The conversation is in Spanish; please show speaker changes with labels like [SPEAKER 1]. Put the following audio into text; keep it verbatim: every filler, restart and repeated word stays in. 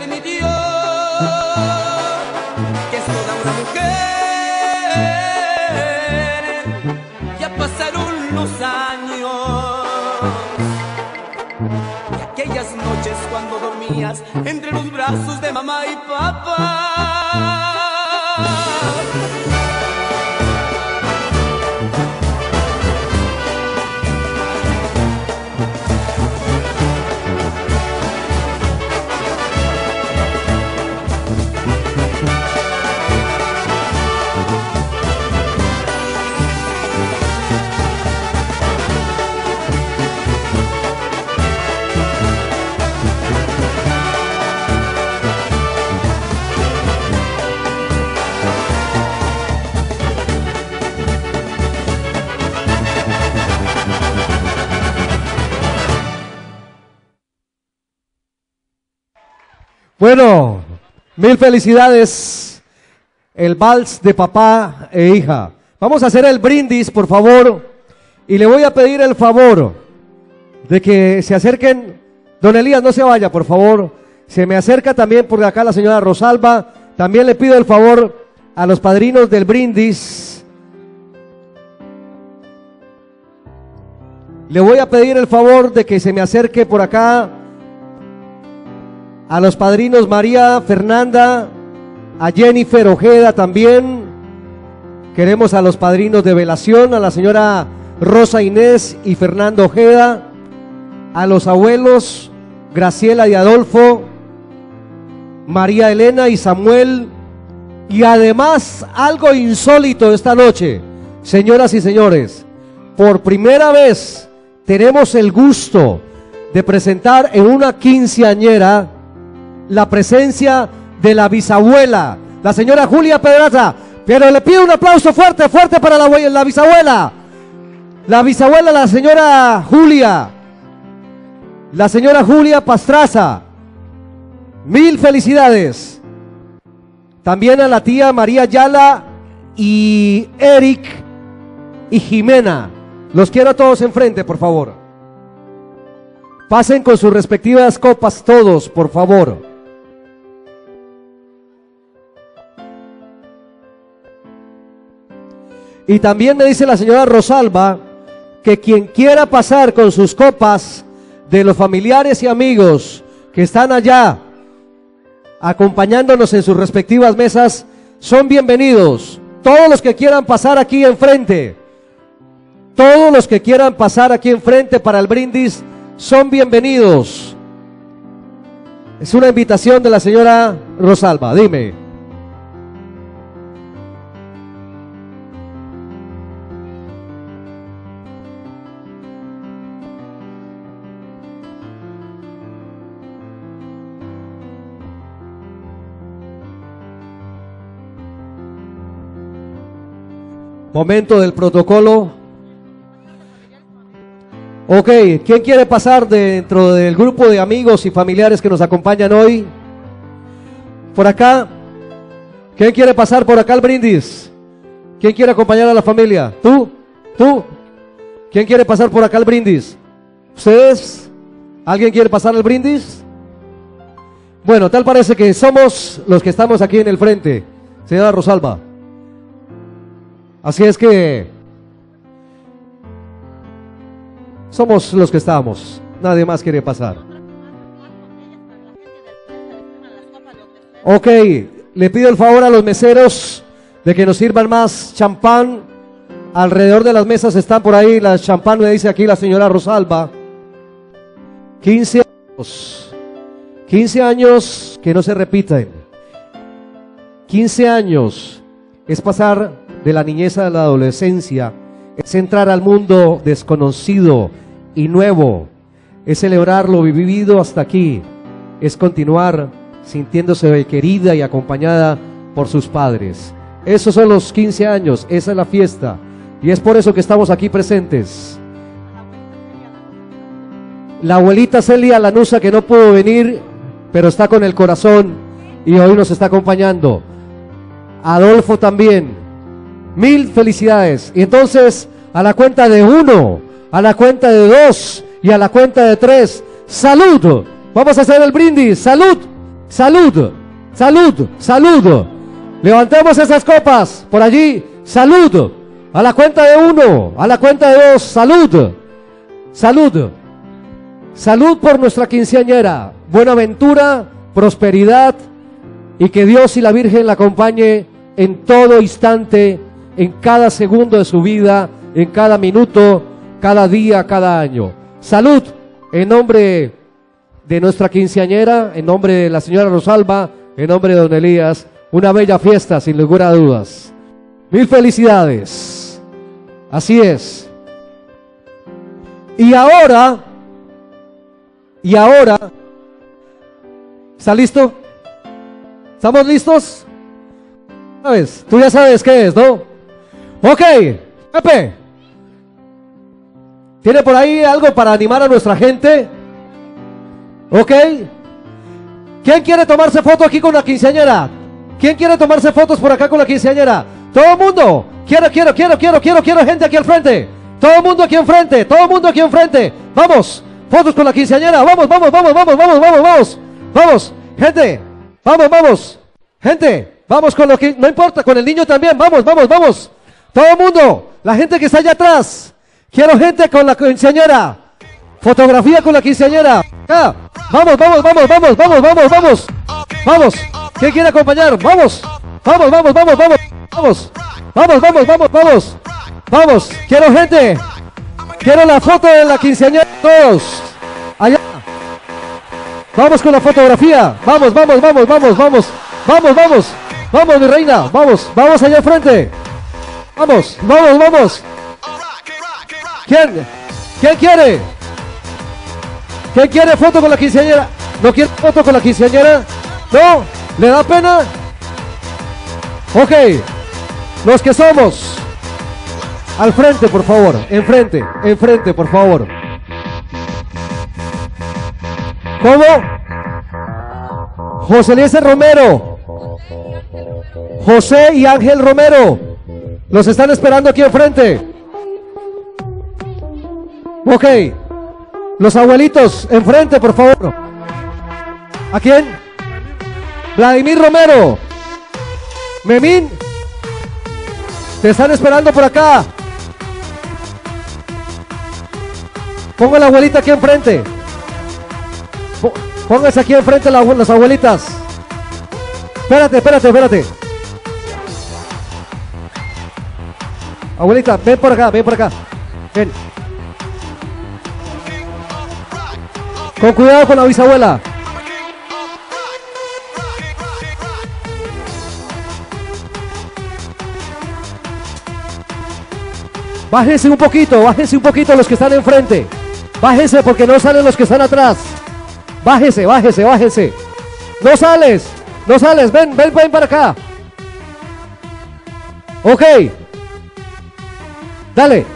[SPEAKER 1] permitió que es toda una mujer. Ya pasaron los años y aquellas noches cuando dormías entre los brazos de mamá y papá.
[SPEAKER 2] Bueno, mil felicidades, el vals de papá e hija. Vamos a hacer el brindis, por favor, y le voy a pedir el favor de que se acerquen. Don Elías, no se vaya, por favor. Se me acerca también por acá la señora Rosalba. También le pido el favor a los padrinos del brindis. Le voy a pedir el favor de que se me acerque por acá a los padrinos María Fernanda, a Jennifer Ojeda también. Queremos a los padrinos de velación, a la señora Rosa Inés y Fernando Ojeda, a los abuelos Graciela y Adolfo, María Elena y Samuel, y además algo insólito esta noche, señoras y señores, por primera vez tenemos el gusto de presentar en una quinceañera la presencia de la bisabuela, la señora Julia Pedraza. Pero le pido un aplauso fuerte, fuerte para la, la bisabuela. La bisabuela, la señora Julia, la señora Julia Pastraza. Mil felicidades. También a la tía María Yala y Eric y Jimena. Los quiero a todos enfrente, por favor. Pasen con sus respectivas copas todos, por favor. Y también me dice la señora Rosalba que quien quiera pasar con sus copas de los familiares y amigos que están allá acompañándonos en sus respectivas mesas son bienvenidos. Todos los que quieran pasar aquí enfrente, todos los que quieran pasar aquí enfrente para el brindis son bienvenidos. Es una invitación de la señora Rosalba. Dime. Momento del protocolo. Ok, ¿quién quiere pasar dentro del grupo de amigos y familiares que nos acompañan hoy? Por acá. ¿Quién quiere pasar por acá al brindis? ¿Quién quiere acompañar a la familia? ¿Tú? ¿Tú? ¿Quién quiere pasar por acá al brindis? ¿Ustedes? ¿Alguien quiere pasar al brindis? Bueno, tal parece que somos los que estamos aquí en el frente, señora Rosalba. Así es que somos los que estamos, nadie más quiere pasar. Ok, le pido el favor a los meseros de que nos sirvan más champán. Alrededor de las mesas están por ahí las champán, me dice aquí la señora Rosalba. quince años, quince años que no se repiten. quince años es pasar de la niñez a la adolescencia, es entrar al mundo desconocido y nuevo, es celebrar lo vivido hasta aquí, es continuar sintiéndose querida y acompañada por sus padres. Esos son los quince años, esa es la fiesta, y es por eso que estamos aquí presentes. La abuelita Celia Lanusa, que no pudo venir, pero está con el corazón y hoy nos está acompañando. Adolfo también. Mil felicidades. Y entonces, a la cuenta de uno, a la cuenta de dos y a la cuenta de tres, ¡salud! Vamos a hacer el brindis. ¡Salud! Salud, salud, salud. Levantemos esas copas por allí. Salud. A la cuenta de uno, a la cuenta de dos. Salud, salud. Salud por nuestra quinceañera. Buena ventura, prosperidad y que Dios y la Virgen la acompañe en todo instante, en cada segundo de su vida, en cada minuto, cada día, cada año. Salud en nombre de nuestra quinceañera, en nombre de la señora Rosalba, en nombre de don Elías. Una bella fiesta, sin lugar a dudas. Mil felicidades. Así es. Y ahora, y ahora, ¿está listo? ¿Estamos listos? ¿Sabes? Tú ya sabes qué es, ¿no? Ok, Pepe. ¿Tiene por ahí algo para animar a nuestra gente? Ok. ¿Quién quiere tomarse foto aquí con la quinceañera? ¿Quién quiere tomarse fotos por acá con la quinceañera? Todo el mundo. Quiero, quiero, quiero, quiero, quiero, quiero gente aquí al frente. Todo el mundo aquí enfrente, todo el mundo aquí enfrente. Vamos, fotos con la quinceañera. Vamos, vamos, vamos, vamos, vamos, vamos, vamos. Vamos, gente. Vamos, vamos. Gente, vamos con lo que... No importa, con el niño también. Vamos, vamos, vamos. Todo el mundo. La gente que está allá atrás. Quiero gente con la quinceañera. Fotografía con la quinceañera. Acá. Vamos, vamos, vamos, vamos, vamos, vamos, vamos. Vamos. ¿Quién quiere acompañar? Vamos. Vamos, vamos, vamos, vamos. Vamos. Vamos, vamos, vamos, vamos. Vamos. Quiero gente. Quiero la foto de la quinceañera. Todos. Allá. Vamos con la fotografía. Vamos, vamos, vamos, vamos, vamos. Vamos, vamos. Vamos, mi reina. Vamos. Vamos allá enfrente. Vamos, vamos, vamos. ¿Quién? ¿Quién quiere? ¿Quién quiere foto con la quinceañera? ¿No quiere foto con la quinceañera? ¿No? ¿Le da pena? Ok. Los que somos. Al frente, por favor. Enfrente, enfrente, por favor. ¿Cómo? José Eliezer Romero. José y Ángel Romero. Los están esperando aquí enfrente. Ok. Los abuelitos, enfrente, por favor. ¿A quién? Vladimir Romero. Memín. Te están esperando por acá. Ponga la abuelita aquí enfrente. Póngase aquí enfrente la, las abuelitas. Espérate, espérate, espérate. Abuelita, ven por acá, ven por acá. Ven. Con cuidado con la bisabuela. Bájense un poquito, bájense un poquito los que están enfrente. Bájense porque no salen los que están atrás. Bájese, bájese, bájese. No sales, no sales, ven, ven, ven para acá. Ok. Dale.